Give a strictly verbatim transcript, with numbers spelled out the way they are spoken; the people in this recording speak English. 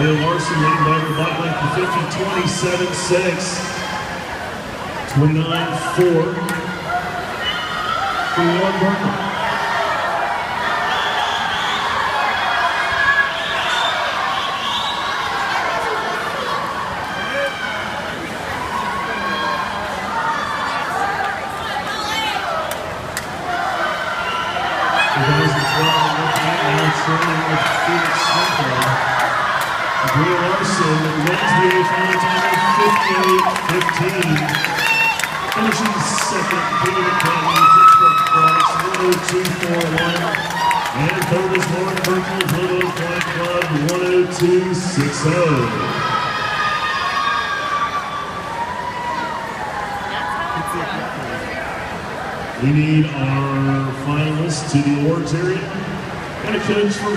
Breeja Larson leading by the bike length for fifty, twenty-seven six. twenty-nine four. For Yard Breaststroke. twenty twelve, now trailing with Felix Smith. Breeja Larson wins the A final time of fifty-eight fifteen. Finishing second, Peter Academy, Pittsburgh Products, one oh two forty-one. And third is Lauren Berkeley, Blue Flag Club, one oh two sixty. We need our finalists to the awards area and a coach for